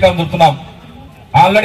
శ్రీకారం చుడుతున్నాం. ఆల్రెడీ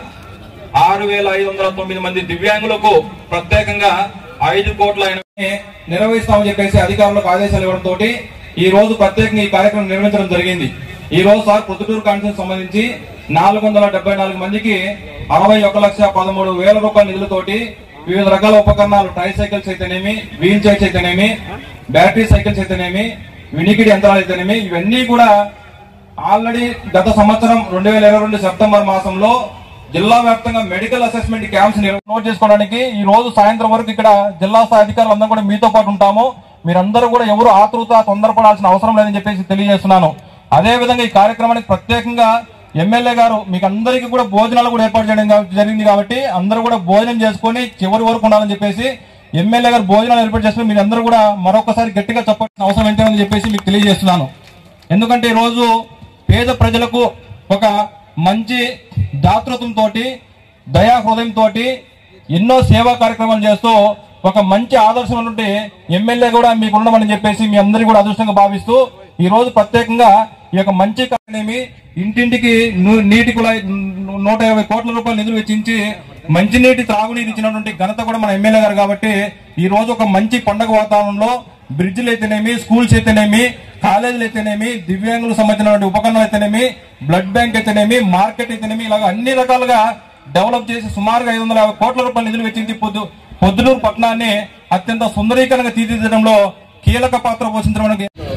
6,509 మంది దివ్యాంగులకు ప్రత్యేకంగా 5 కోట్ల నిర్వహిస్తామని చెప్పేసి అధికారులకు ఆదేశాలు ఇవ్వడంతో ఈ రోజు ప్రత్యేకంగా ఈ కార్యక్రమం నిర్వహించడం జరిగింది. ఈ రోజు సార్ పొద్దుటూరు కాన్స్టిట్యూన్సీ సంబంధించి 474 మందికి 61,13,000 రూపాయల నిధులతోటి వివిధ రకాల ఉపకరణాలు, ట్రైసైకిల్స్ అయితేనేమి, వీల్ చైర్స్ అయితేనేమి, బ్యాటరీ సైకిల్స్ అయితేనేమి, వినికిడి యంత్రాలు అయితేనేమి, ఇవన్నీ కూడా ఆల్రెడీ గత సంవత్సరం 2022 సెప్టెంబర్ మాసంలో జిల్లా వ్యాప్తంగా మెడికల్ అసెస్మెంట్ క్యాంప్స్ నోట్ చేసుకోవడానికి ఈ రోజు సాయంత్రం వరకు ఇక్కడ జిల్లా స్థాయి అధికారులు అందరూ కూడా మీతో పాటు ఉంటాము. మీరందరూ కూడా ఎవరు తొందరపడాల్సిన అవసరం లేదని చెప్పేసి తెలియజేస్తున్నాను. అదే విధంగా ఈ కార్యక్రమానికి ప్రత్యేకంగా ఎమ్మెల్యే గారు మీకు అందరికీ కూడా భోజనాలు కూడా ఏర్పాటు చేయడం జరిగింది కాబట్టి అందరూ కూడా భోజనం చేసుకుని చివరి వరకు ఉండాలని చెప్పేసి ఎమ్మెల్యే గారు భోజనాలు ఏర్పాటు చేసుకుని మీరు అందరూ కూడా మరొకసారి గట్టిగా చెప్పాల్సిన అవసరం ఏంటని చెప్పేసి మీకు తెలియజేస్తున్నాను. ఎందుకంటే ఈ రోజు పేద ప్రజలకు ఒక మంచి దాతృత్వంతో, దయా హృదయంతో ఎన్నో సేవా కార్యక్రమాలు చేస్తూ ఒక మంచి ఆదర్శమైనటువంటి ఎమ్మెల్యే కూడా మీకు ఉండమని చెప్పేసి మీ అందరికీ కూడా అదృష్టంగా భావిస్తూ ఈ రోజు ప్రత్యేకంగా ఈ యొక్క మంచి కార్యక్రమం ఇంటింటికి నీటి కుళాయి 150 కోట్ల రూపాయల నిధులు వెచ్చించి మంచినీటి త్రాగునీరు ఇచ్చినటువంటి ఘనత కూడా మన ఎమ్మెల్యే గారు కాబట్టి ఈ రోజు ఒక మంచి పండుగ వాతావరణంలో బ్రిడ్జిలు అయితేనేమి, స్కూల్స్ అయితేనేమి, కాలేజీలు అయితేనేమి, దివ్యాంగులకు సంబంధించినటువంటి ఉపకరణాలు అయితేనేమి, బ్లడ్ బ్యాంక్ అయితేనేమి, మార్కెట్ అయితేనేమి, ఇలాగ అన్ని రకాలుగా డెవలప్ చేసి సుమారుగా 550 కోట్ల రూపాయల నిధులు వెచ్చించి పొద్దుటూరు పట్టణాన్ని అత్యంత సుందరీకరణంగా తీర్చిదిద్దడంలో కీలక పాత్ర పోషించడం.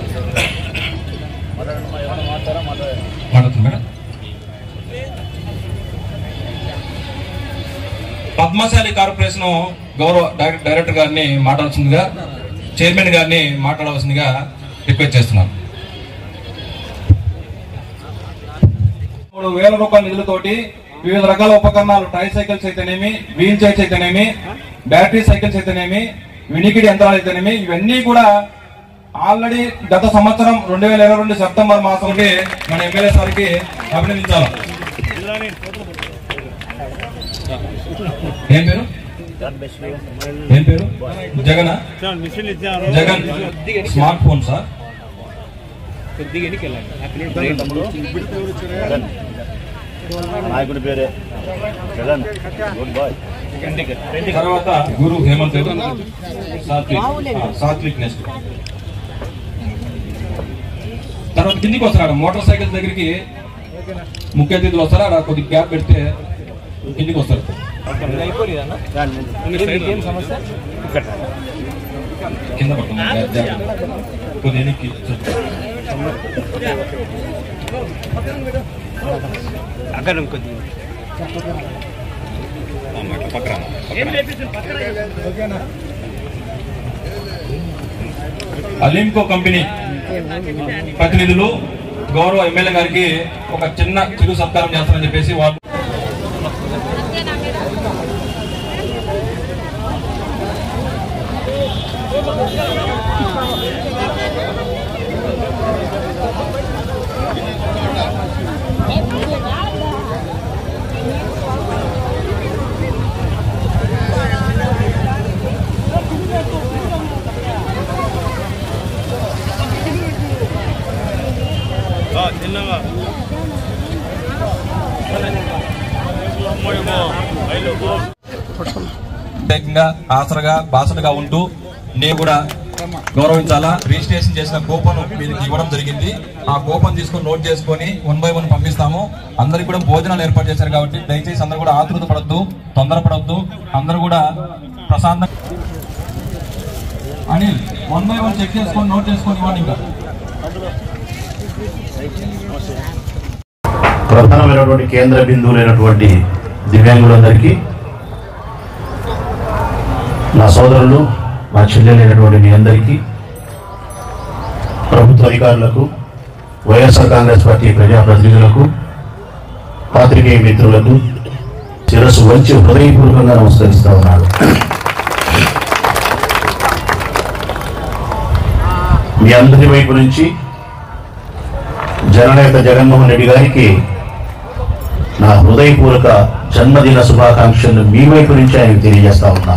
పద్మశాలి కార్పొరేషన్ గౌరవ డైరెక్టర్ గారిని మాట్లాడాల్సిందిగా, చైర్మన్ గారిని మాట్లాడవలసిందిగా రిక్వెస్ట్ చేస్తున్నాను. 3,000 రూపాయల నిధులతోటి వివిధ రకాల ఉపకరణాలు, ట్రైసైకిల్స్ అయితేనేమి, వీల్ చైర్స్ అయితేనేమి, బ్యాటరీ సైకిల్స్ అయితేనేమి, వినికిడి యంత్రాలు అయితేనేమి, ఇవన్నీ కూడా ఆల్రెడీ గత సంవత్సరం 2022 సెప్టెంబర్ మాసంకి మన ఎమ్మెల్యే సార్కి అభినందించాలి. ఏం పేరు? Jagan. Jagan smart phone sir. నాయకుడి పేరే జగన్. తర్వాత గురు హేమంత్, సాత్విక్ నెక్స్ట్. తర్వాత కిందికి వస్తారా మోటార్ సైకిల్ దగ్గరికి ముఖ్య అతిథులు వస్తారా, అక్కడ కొద్ది గ్యాప్ పెడితే కిందికి వస్తారు. కింద పడుతుంది కొద్ది ఎన్నికి అక్కడ కొద్ది అలింకో కంపెనీ ప్రతినిధులు గౌరవ ఎమ్మెల్యే గారికి ఒక చిరు సత్కారం చేస్తారని చెప్పేసి వాళ్ళు ప్రత్యేకంగా ఆసరగా బాసటగా ఉంటూ నేను కూడా గౌరవించాలా. రిజిస్ట్రేషన్ చేసిన కూపన్ మీకు ఇవ్వడం జరిగింది. ఆ కూపన్ తీసుకొని నోట్ చేసుకొని 1 by 1 పంపిస్తాము. అందరికి కూడా భోజనాలు ఏర్పాటు చేశారు కాబట్టి దయచేసి అందరూ కూడా ఆతృత పడద్దు, తొందరపడద్దు. అందరూ కూడా ప్రశాంతంగా అనిల్ 1 by 1 చెక్ చేసుకొని నోట్ చేసుకొని ఇవ్వండి. ఇంకా ప్రధానమైనటువంటి కేంద్ర బిందువులైనటువంటి దివ్యాంగులందరికీ, నా సోదరులు, నా చెల్లెలైనటువంటి మీ అందరికీ, ప్రభుత్వ అధికారులకు, వైఎస్ఆర్ కాంగ్రెస్ పార్టీ ప్రజాప్రతినిధులకు, పాత్రికేయ మిత్రులకు శిరస్సు వంచి హృదయపూర్వకంగా నమస్కరిస్తా ఉన్నాను. మీ అందరి వైపు నుంచి జననేత జగన్మోహన్ రెడ్డి గారికి నా హృదయపూర్వక జన్మదిన శుభాకాంక్షలను మీ వైపు నుంచి ఆయనకు తెలియజేస్తా ఉన్నా.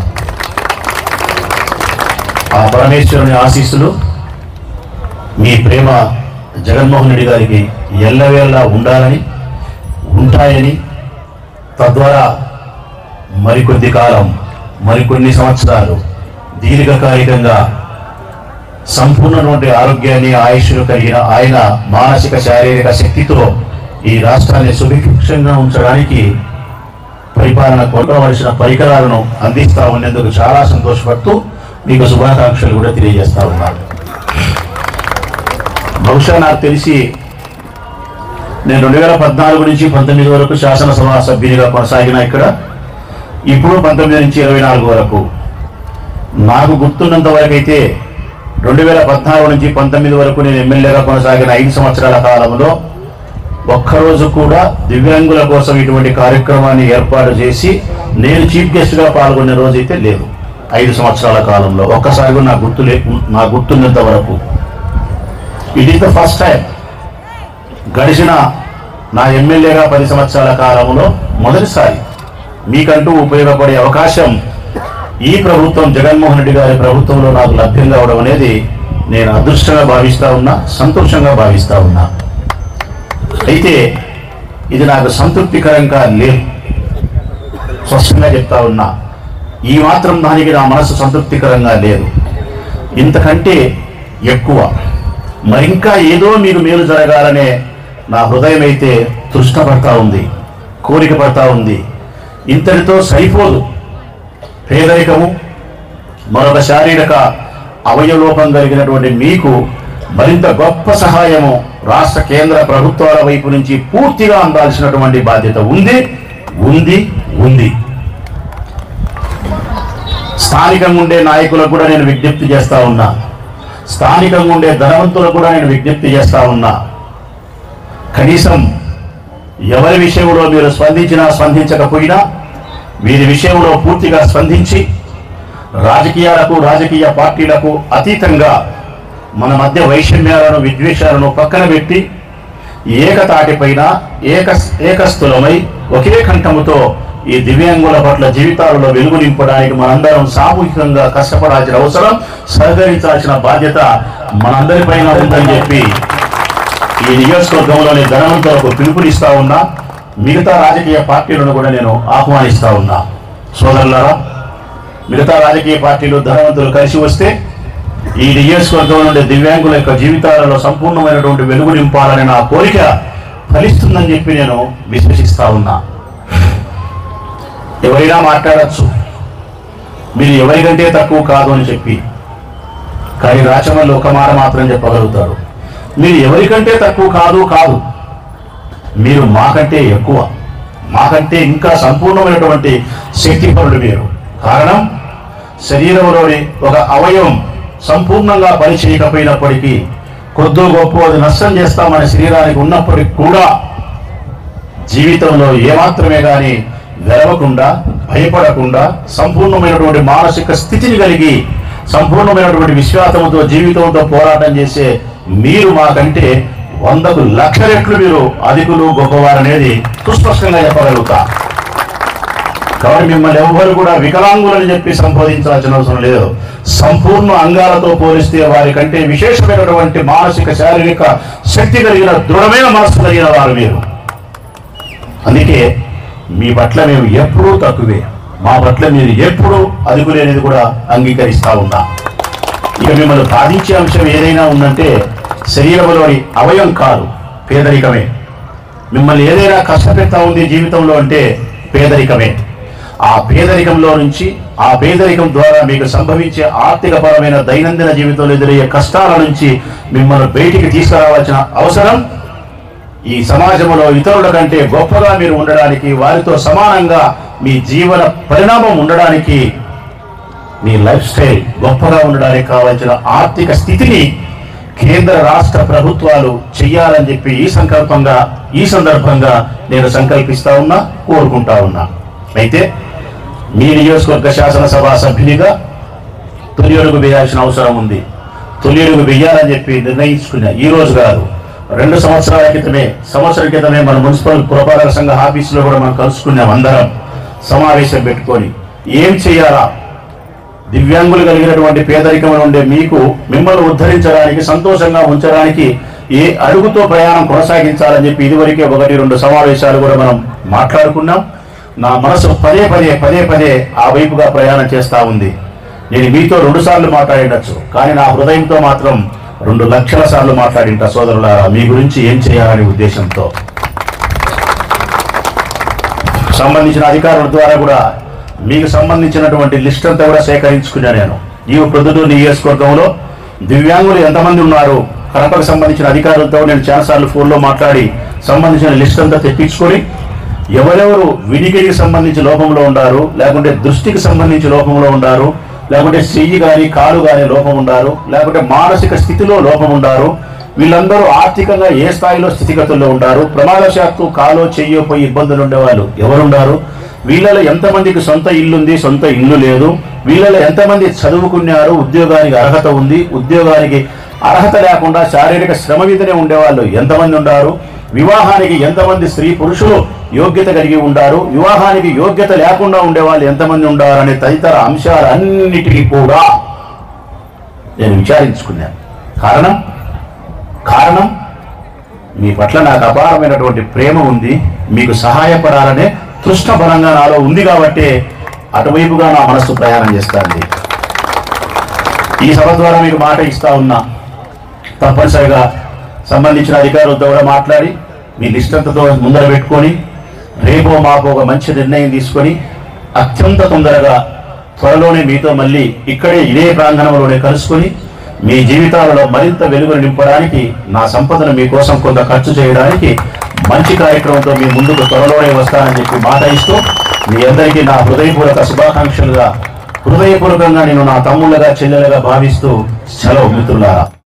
ఆ పరమేశ్వరుని ఆశీస్సులు, మీ ప్రేమ జగన్మోహన్ రెడ్డి గారికి ఎల్లవేళలా ఉండాలని, ఉంటాయని, తద్వారా మరికొద్ది కాలం, మరికొన్ని సంవత్సరాలు దీర్ఘకాలికంగా సంపూర్ణటువంటి ఆరోగ్యాన్ని, ఆయుష్ను కలిగిన ఆయన మానసిక శారీరక శక్తితో ఈ రాష్ట్రాన్ని సుభిక్షంగా ఉంచడానికి పరిపాలన కొనవలసిన పరికరాలను అందిస్తా ఉన్నందుకు చాలా సంతోషపడుతూ మీకు శుభాకాంక్షలు కూడా తెలియజేస్తా ఉన్నాను. బహుశా నాకు తెలిసి నేను 2014 నుంచి 19 వరకు శాసనసభ సభ్యునిగా కొనసాగిన ఇక్కడ, ఇప్పుడు 19 నుంచి 24 వరకు. నాకు గుర్తున్నంత వరకు అయితే 2014 నుంచి 19 వరకు నేను ఎమ్మెల్యేగా కొనసాగిన 5 సంవత్సరాల కాలంలో ఒక్కరోజు కూడా దివ్యాంగుల కోసం ఇటువంటి కార్యక్రమాన్ని ఏర్పాటు చేసి నేను చీఫ్ గెస్ట్గా పాల్గొనే రోజైతే లేదు. 5 సంవత్సరాల కాలంలో ఒక్కసారి నా గుర్తున్నంత వరకు it is the first time. గడిచిన నా ఎమ్మెల్యేగా 10 సంవత్సరాల కాలంలో మొదటిసారి మీకంటూ ఉపయోగపడే అవకాశం ఈ ప్రభుత్వం, జగన్మోహన్ రెడ్డి గారి ప్రభుత్వంలో నాకు లభ్యం కావడం అనేది నేను అదృష్టంగా భావిస్తా ఉన్నా, సంతోషంగా భావిస్తా ఉన్నా. అయితే ఇది నాకు సంతృప్తికరంగా లేదు, స్పష్టంగా చెప్తా ఉన్నా. ఈ మాత్రం దానికి నా మనసు సంతృప్తికరంగా లేదు. ఇంతకంటే ఎక్కువ మరింకా ఏదో మీకు మేలు జరగాలనే నా హృదయం అయితే తృష్ణపడతా ఉంది, కోరిక పడతా ఉంది. ఇంతటితో సరిపోదు. పేదరికము, మరొక శారీరక అవయవలోపం కలిగినటువంటి మీకు మరింత గొప్ప సహాయము రాష్ట్ర కేంద్ర ప్రభుత్వాల వైపు నుంచి పూర్తిగా అందాల్సినటువంటి బాధ్యత ఉంది ఉంది ఉంది. స్థానికంగా ఉండే నాయకులకు కూడా నేను విజ్ఞప్తి చేస్తా ఉన్నా, స్థానికంగా ఉండే ధనవంతులకు కూడా నేను విజ్ఞప్తి చేస్తా ఉన్నా. కనీసం ఎవరి విషయంలో మీరు స్పందించినా స్పందించకపోయినా వీరి విషయంలో పూర్తిగా స్పందించి రాజకీయాలకు, రాజకీయ పార్టీలకు అతీతంగా మన మధ్య వైషమ్యాలను, విద్వేషాలను పక్కన పెట్టి ఏకతాటిపైన ఏకస్థులమై ఒకే కంఠముతో ఈ దివ్యాంగుల పట్ల జీవితాలలో వెలుగు నింపడానికి మనందరం సామూహికంగా కష్టపడాల్సిన అవసరం, సహకరించాల్సిన బాధ్యత మనందరిపైన ఉందని చెప్పి ఈ నియోజకవర్గంలోని ధనవంతులకు పిలుపునిస్తా ఉన్నా. మిగతా రాజకీయ పార్టీలను కూడా నేను ఆహ్వానిస్తా ఉన్నా. సోదరులారా, మిగతా రాజకీయ పార్టీలు, ధనవంతులు కలిసి వస్తే ఈ నియోజకవర్గం నుండి దివ్యాంగుల యొక్క జీవితాలలో సంపూర్ణమైనటువంటి వెలుగు నింపాలని నా కోరిక ఫలిస్తుందని చెప్పి నేను విశ్వసిస్తా ఉన్నా. ఎవరైనా మాట్లాడచ్చు, మీరు ఎవరికంటే తక్కువ కాదు అని చెప్పి. కానీ రాచమల్లి ఒక మాట మాత్రం చెప్పగలుగుతారు, మీరు ఎవరికంటే తక్కువ కాదు, మీరు మాకంటే ఎక్కువ, మాకంటే ఇంకా సంపూర్ణమైనటువంటి శక్తిపరుడు మీరు. కారణం, శరీరంలోని ఒక అవయవం సంపూర్ణంగా పనిచేయకపోయినప్పటికీ కొద్దో గొప్ప అది నష్టం చేస్తామని శరీరానికి ఉన్నప్పటికీ కూడా జీవితంలో ఏమాత్రమే కానీ వెరవకుండా, భయపడకుండా, సంపూర్ణమైనటువంటి మానసిక స్థితిని కలిగి సంపూర్ణమైనటువంటి విశ్వాసంతో జీవితంతో పోరాటం చేసే మీరు మాకంటే 100కు 1,00,000 రెట్లు మీరు అధికులు, గొప్పవారనేది సుస్పష్టంగా చెప్పగలుగుతా. కాబట్టి మిమ్మల్ని ఎవ్వరు కూడా వికలాంగులని చెప్పి సంబోధించాల్సిన అవసరం లేదు. సంపూర్ణ అంగాలతో పోలిస్తే వారి కంటే విశేషమైనటువంటి మానసిక, శారీరక శక్తి కలిగిన, దృఢమైన మనస్సు కలిగిన వారు మీరు. అందుకే మీ పట్ల మేము ఎప్పుడూ తక్కువే, మా పట్ల మీరు ఎప్పుడూ అదుపులేనిది కూడా అంగీకరిస్తా ఉన్నా. ఇక మిమ్మల్ని బాధించే అంశం ఏదైనా ఉందంటే శరీరంలోని అవయం కాదు, పేదరికమే. మిమ్మల్ని ఏదైనా కష్టపెడతా ఉంది జీవితంలో అంటే పేదరికమే. ఆ పేదరికంలో నుంచి, ఆ పేదరికం ద్వారా మీకు సంభవించే ఆర్థికపరమైన దైనందిన జీవితంలో ఎదురయ్యే కష్టాల నుంచి మిమ్మల్ని బయటికి తీసుకురావాల్సిన అవసరం, ఈ సమాజంలో ఇతరుల కంటే గొప్పగా మీరు ఉండడానికి, వారితో సమానంగా మీ జీవన పరిణామం ఉండడానికి, మీ లైఫ్ స్టైల్ గొప్పగా ఉండడానికి కావాల్సిన ఆర్థిక స్థితిని కేంద్ర రాష్ట్ర ప్రభుత్వాలు చెయ్యాలని చెప్పి ఈ సందర్భంగా నేను సంకల్పిస్తా ఉన్నా, కోరుకుంటా ఉన్నా. అయితే మీ నియోజకవర్గ శాసనసభ సభ్యునిగా తొలి అడుగు వేయాల్సిన అవసరం ఉంది. తొలి అడుగు వేయాలని చెప్పి నిర్ణయించుకున్నా. ఈ రోజు కాదు, 2 సంవత్సరాల క్రితమే, సంవత్సరం క్రితమే మన మున్సిపల్ పురపాలక సంఘ ఆఫీసులో కూడా మనం కలుసుకున్నాం. అందరం సమావేశం పెట్టుకొని ఏం చేయాలా, దివ్యాంగులు కలిగినటువంటి పేదరికంలో ఉండే మిమ్మల్ని ఉద్ధరించడానికి, సంతోషంగా ఉంచడానికి ఏ అడుగుతో ప్రయాణం కొనసాగించాలని చెప్పి ఇదివరకే 1-2 సమావేశాలు కూడా మనం మాట్లాడుకున్నాం. నా మనసు పదే పదే ఆ వైపుగా ప్రయాణం చేస్తా ఉంది. నేను మీతో 2 సార్లు మాట్లాడిండొచ్చు, కానీ నా హృదయంతో మాత్రం 2 లక్షల సార్లు మాట్లాడింట సోదరులారా, మీ గురించి ఏం చేయాలనే ఉద్దేశంతో. సంబంధించిన అధికారుల ద్వారా కూడా మీకు సంబంధించినటువంటి లిస్ట్ అంతా కూడా సేకరించుకున్నా. నేను ఈ ప్రొద్దుటూరు నియోజకవర్గంలో దివ్యాంగులు ఎంతమంది ఉన్నారు, కడపకు సంబంధించిన అధికారులతో నేను చాలాసార్లు ఫోన్లో మాట్లాడి సంబంధించిన లిస్ట్ అంతా తెప్పించుకొని ఎవరెవరు వినికిడికి సంబంధించి లోపంలో ఉండారు, లేకుంటే దృష్టికి సంబంధించి లోపంలో ఉండారు, లేకుంటే చెయ్యి కానీ కాలు కానీ లోపం ఉండారు, లేకుంటే మానసిక స్థితిలో లోపం ఉండారు, వీళ్ళందరూ ఆర్థికంగా ఏ స్థాయిలో స్థితిగతుల్లో ఉండారు, ప్రమాదశాత్తు కాలో చెయ్యో పోయి ఇబ్బందులు ఉండేవాళ్ళు ఎవరుండారు, వీళ్ళలో ఎంతమందికి సొంత ఇల్లుంది, సొంత ఇల్లు లేదు, వీళ్ళలో ఎంతమంది చదువుకున్నారు, ఉద్యోగానికి అర్హత ఉంది, ఉద్యోగానికి అర్హత లేకుండా శారీరక శ్రమ మీదనే ఉండేవాళ్ళు ఎంతమంది ఉండారు, వివాహానికి ఎంతమంది స్త్రీ పురుషులు యోగ్యత కలిగి ఉండారు, వివాహానికి యోగ్యత లేకుండా ఉండేవాళ్ళు ఎంతమంది ఉండారు అనే తదితర అంశాలన్నిటికీ కూడా నేను విచారించుకున్నాను. కారణం మీ పట్ల నాకు అపారమైనటువంటి ప్రేమ ఉంది, మీకు సహాయపడాలనే తృష్ణ బలంగా నాలో ఉంది కాబట్టి అటువైపుగా నా మనస్సు ప్రయాణం చేస్తాను. ఈ సభ ద్వారా మీకు మాట ఇస్తా ఉన్నా, తప్పనిసరిగా సంబంధించిన అధికారులతో కూడా మాట్లాడి మీ లిస్ట్ అంతతో ముందర పెట్టుకొని రేపో మాపో ఒక మంచి నిర్ణయం తీసుకొని అత్యంత తొందరగా త్వరలోనే మీతో మళ్ళీ ఇక్కడే ఇదే ప్రాంగణంలోనే కలుసుకొని మీ జీవితాలలో మరింత వెలుగులు నింపడానికి, నా సంపదను మీకోసం కొంత ఖర్చు చేయడానికి మంచి కార్యక్రమంతో మీ ముందుకు త్వరలోనే వస్తానని చెప్పి మాట ఇస్తూ మీ అందరికీ నా హృదయపూర్వక శుభాకాంక్షలుగా, హృదయపూర్వకంగా నేను నా తమ్ముళ్ళగా చెల్లెలుగా భావిస్తూ సెలవు మిత్రులారా.